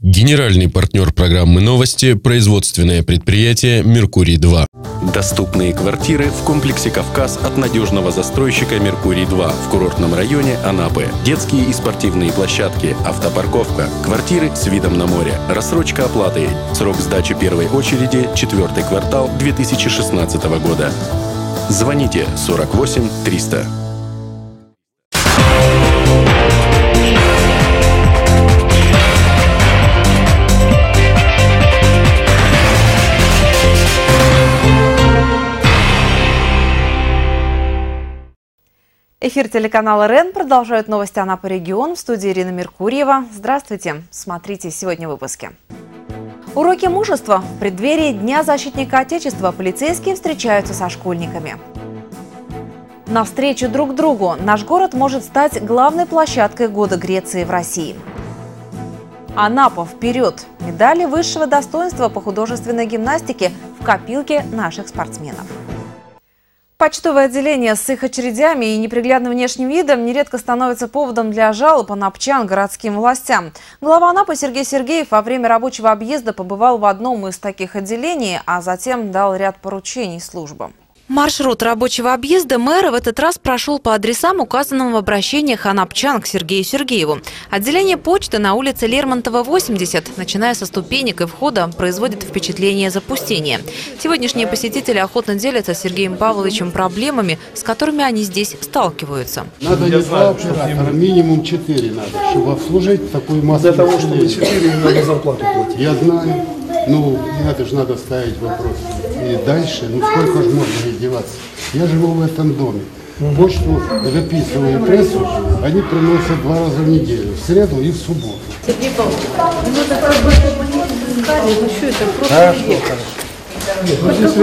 Генеральный партнер программы «Новости» – производственное предприятие «Меркурий-2». Доступные квартиры в комплексе «Кавказ» от надежного застройщика «Меркурий-2» в курортном районе Анапы. Детские и спортивные площадки, автопарковка, квартиры с видом на море, рассрочка оплаты. Срок сдачи первой очереди – 4-й квартал 2016 года. Звоните 48 300. Эфир телеканала РЕН продолжают новости Анапы регион. В студии Ирина Меркурьева. Здравствуйте. Смотрите сегодня в выпуске. Уроки мужества. В преддверии Дня защитника Отечества полицейские встречаются со школьниками. Навстречу друг другу. Наш город может стать главной площадкой Года Греции в России. Анапа вперед! Медали высшего достоинства по художественной гимнастике в копилке наших спортсменов. Почтовое отделение с их очередями и неприглядным внешним видом нередко становится поводом для жалоб анапчан городским властям. Глава Анапы Сергей Сергеев во время рабочего объезда побывал в одном из таких отделений, а затем дал ряд поручений службам. Маршрут рабочего объезда мэра в этот раз прошел по адресам, указанным в обращениях анапчан к Сергею Сергееву. Отделение почты на улице Лермонтова, 80, начиная со ступенек и входа, производит впечатление запустения. Сегодняшние посетители охотно делятся с Сергеем Павловичем проблемами, с которыми они здесь сталкиваются. Надо не 2 оператора, минимум 4 надо, чтобы обслужить такую массу. Для того, чтобы 4, надо зарплату платить. Я знаю. Ну, это же надо ставить вопрос. И дальше, ну сколько же можно издеваться? Я живу в этом доме. Почту записываю прессу, они приносят 2 раза в неделю, в среду и в субботу. Сергей Павлович, ну это как бы искали, ну что это просто... Хорошо. Нет, здесь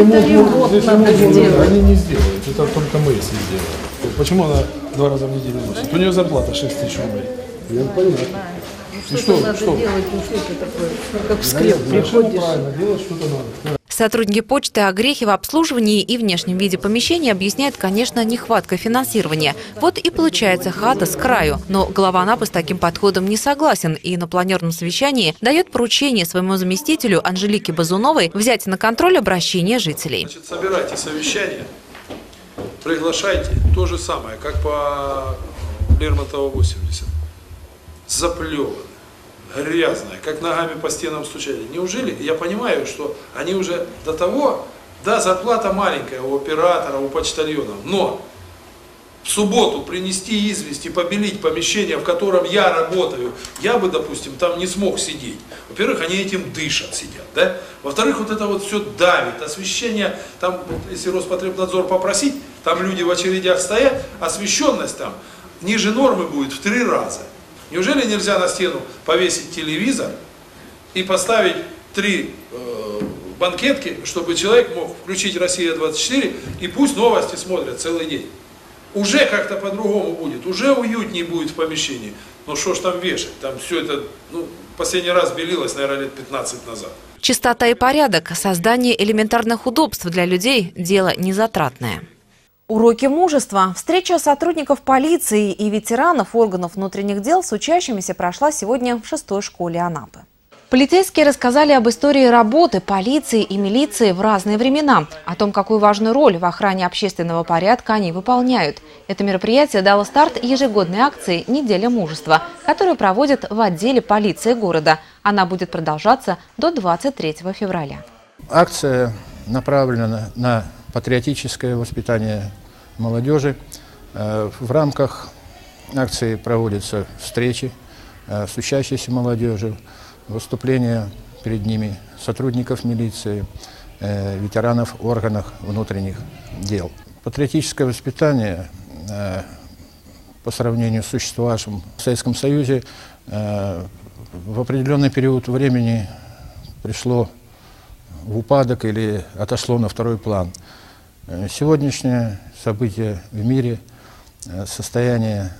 ремонт они не сделают, это только мы если сделаем. Почему она 2 раза в неделю носит? У нее зарплата 6 тысяч рублей. Я понятно. Что надо делать, ну что это такое, как в склеп приходишь. Правильно, делать что-то надо. Сотрудники почты о грехе в обслуживании и внешнем виде помещения объясняют, конечно, нехватка финансирования. Вот и получается хата с краю. Но глава Анапы с таким подходом не согласен и на планерном совещании дает поручение своему заместителю Анжелике Базуновой взять на контроль обращения жителей. Значит, собирайте совещание, приглашайте. То же самое, как по Лермонтова 80. Заплевано. Грязная, как ногами по стенам стучали. Неужели? Я понимаю, что они уже до того, да, зарплата маленькая у оператора, у почтальонов, но в субботу принести известь и побелить помещение, в котором я работаю, я бы, допустим, там не смог сидеть. Во-первых, они этим дышат, сидят, да? Во-вторых, вот это вот все давит, освещение, там, вот, если Роспотребнадзор попросить, там люди в очередях стоят, освещенность там ниже нормы будет в 3 раза. Неужели нельзя на стену повесить телевизор и поставить 3 банкетки, чтобы человек мог включить «Россия-24» и пусть новости смотрят целый день? Уже как-то по-другому будет, уже уютнее будет в помещении. Но что ж там вешать? Там все это, последний раз белилось, наверное, лет 15 назад. Чистота и порядок, создание элементарных удобств для людей – дело незатратное. Уроки мужества. Встреча сотрудников полиции и ветеранов органов внутренних дел с учащимися прошла сегодня в 6-й школе Анапы. Полицейские рассказали об истории работы полиции и милиции в разные времена, о том, какую важную роль в охране общественного порядка они выполняют. Это мероприятие дало старт ежегодной акции «Неделя мужества», которую проводят в отделе полиции города. Она будет продолжаться до 23 февраля. Акция направлена на патриотическое воспитание молодежи. В рамках акции проводятся встречи с учащейся молодежью, выступления перед ними сотрудников милиции, ветеранов органов внутренних дел. Патриотическое воспитание по сравнению с существовавшим в Советском Союзе в определенный период времени пришло в упадок или отошло на второй план. Сегодняшнее событие в мире, состояние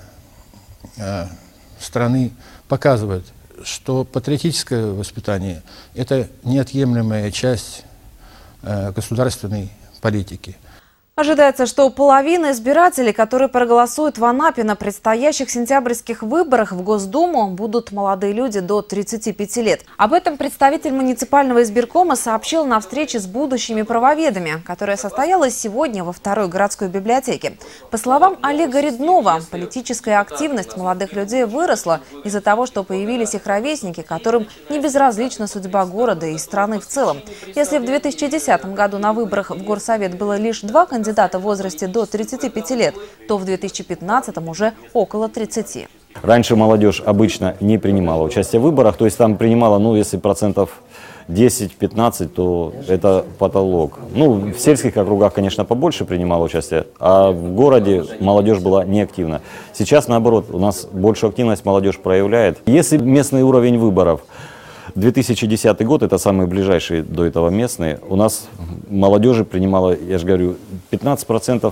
страны показывает, что патриотическое воспитание – это неотъемлемая часть государственной политики. Ожидается, что половина избирателей, которые проголосуют в Анапе на предстоящих сентябрьских выборах в Госдуму, будут молодые люди до 35 лет. Об этом представитель муниципального избиркома сообщил на встрече с будущими правоведами, которая состоялась сегодня во 2-й городской библиотеке. По словам Олега Реднова, политическая активность молодых людей выросла из-за того, что появились их ровесники, которым не безразлична судьба города и страны в целом. Если в 2010 году на выборах в Горсовет было лишь 2 кандидата в возрасте до 35 лет, то в 2015 уже около 30. Раньше молодежь обычно не принимала участие в выборах, то есть там принимала, если процентов 10-15, то это потолок. В сельских округах, конечно, побольше принимала участие, а в городе молодежь была неактивна. Сейчас, наоборот, у нас большую активность молодежь проявляет. Если местный уровень выборов 2010 год, это самый ближайший до этого местный, у нас молодежи принимала, я же говорю, 15%,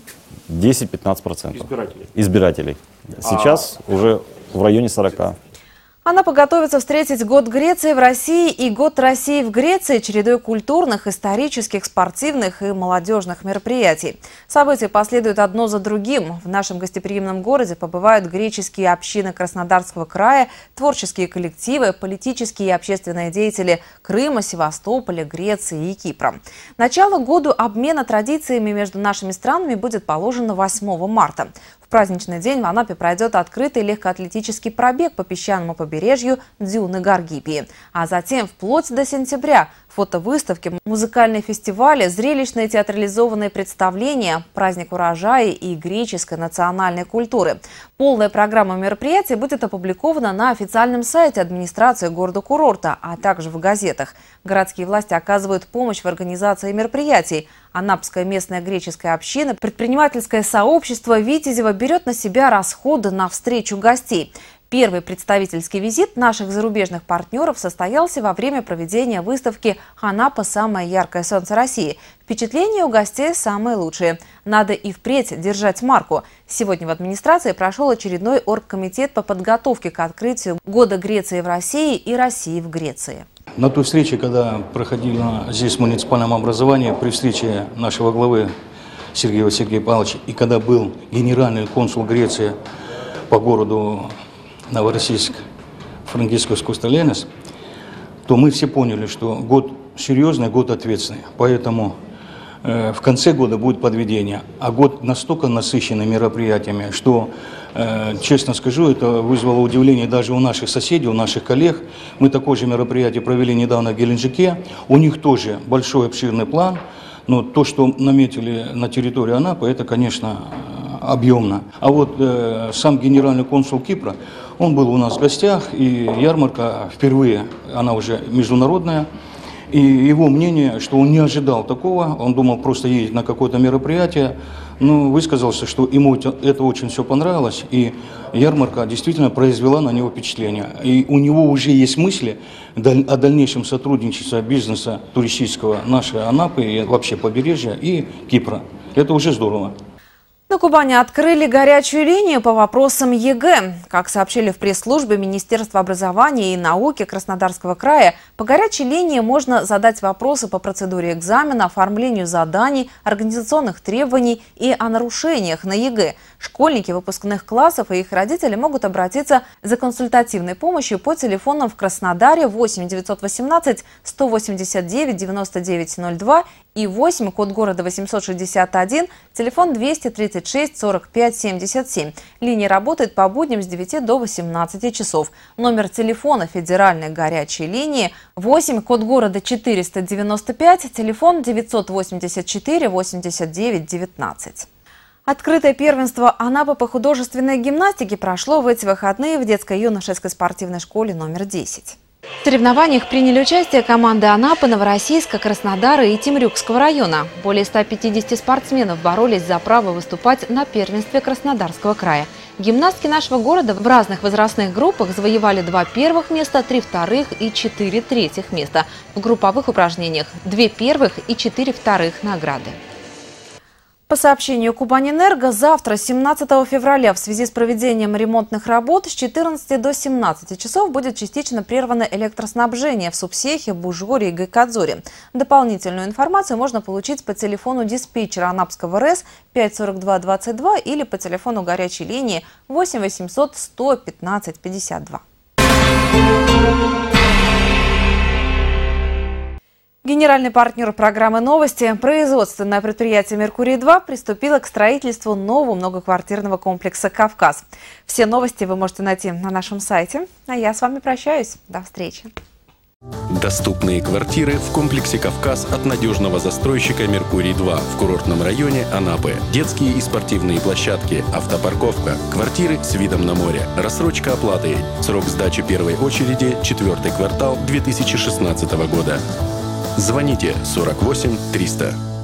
10-15% избирателей. Сейчас уже в районе 40%. Анапа готовится встретить Год Греции в России и Год России в Греции чередой культурных, исторических, спортивных и молодежных мероприятий. События последуют одно за другим. В нашем гостеприимном городе побывают греческие общины Краснодарского края, творческие коллективы, политические и общественные деятели Крыма, Севастополя, Греции и Кипра. Начало году обмена традициями между нашими странами будет положено 8 марта. В праздничный день в Анапе пройдет открытый легкоатлетический пробег по песчаному побережью дюны Гаргипии. А затем вплоть до сентября фотовыставки, музыкальные фестивали, зрелищные театрализованные представления, праздник урожая и греческой национальной культуры. Полная программа мероприятий будет опубликована на официальном сайте администрации города-курорта, а также в газетах. Городские власти оказывают помощь в организации мероприятий. Анапская местная греческая община, предпринимательское сообщество Витязева берет на себя расходы на встречу гостей. Первый представительский визит наших зарубежных партнеров состоялся во время проведения выставки «Анапа. Самое яркое солнце России». Впечатления у гостей самые лучшие. Надо и впредь держать марку. Сегодня в администрации прошел очередной оргкомитет по подготовке к открытию Года Греции в России и России в Греции. На той встрече, когда проходила здесь в муниципальном образовании, при встрече нашего главы Сергея Павловича, и когда был генеральный консул Греции по городу Новороссийск Франгискос Костелянис, то мы все поняли, что год серьезный, год ответственный. Поэтому в конце года будет подведение. А год настолько насыщенный мероприятиями, что, честно скажу, это вызвало удивление даже у наших соседей, у наших коллег. Мы такое же мероприятие провели недавно в Геленджике. У них тоже большой обширный план. Но то, что наметили на территории Анапы, это, конечно, объемно. А вот сам генеральный консул Кипра, он был у нас в гостях, и ярмарка впервые, она уже международная. И его мнение, что он не ожидал такого, он думал просто ездить на какое-то мероприятие, но высказался, что ему это очень все понравилось, и ярмарка действительно произвела на него впечатление. И у него уже есть мысли о дальнейшем сотрудничестве бизнеса туристического нашей Анапы и вообще побережья и Кипра. Это уже здорово. На Кубани открыли горячую линию по вопросам ЕГЭ. Как сообщили в пресс-службе Министерства образования и науки Краснодарского края, по горячей линии можно задать вопросы по процедуре экзамена, оформлению заданий, организационных требований и о нарушениях на ЕГЭ. Школьники выпускных классов и их родители могут обратиться за консультативной помощью по телефонам в Краснодаре 8 918 189 99 02 и 8, код города 861, телефон 236 45 77. Линия работает по будням с 9 до 18 часов. Номер телефона федеральной горячей линии 8, код города 495, телефон 984 89 19. Открытое первенство Анапы по художественной гимнастике прошло в эти выходные в детско-юношеской спортивной школе номер 10. В соревнованиях приняли участие команды Анапы, Новороссийска, Краснодара и Темрюкского района. Более 150 спортсменов боролись за право выступать на первенстве Краснодарского края. Гимнастки нашего города в разных возрастных группах завоевали 2 первых места, 3 вторых и 4 третьих места. В групповых упражнениях 2 первых и 4 вторых награды. По сообщению Кубанэнерго, завтра, 17 февраля, в связи с проведением ремонтных работ с 14 до 17 часов будет частично прервано электроснабжение в Субсехе, Бужгоре и Гайкадзоре. Дополнительную информацию можно получить по телефону диспетчера Анапского РЭС 54222 или по телефону горячей линии 8 800 115 52. Генеральный партнер программы «Новости», производственное предприятие «Меркурий-2» приступило к строительству нового многоквартирного комплекса «Кавказ». Все новости вы можете найти на нашем сайте. А я с вами прощаюсь. До встречи. Доступные квартиры в комплексе «Кавказ» от надежного застройщика «Меркурий-2» в курортном районе Анапы. Детские и спортивные площадки, автопарковка, квартиры с видом на море, рассрочка оплаты. Срок сдачи первой очереди – 4-й квартал 2016 года. Звоните 48 300.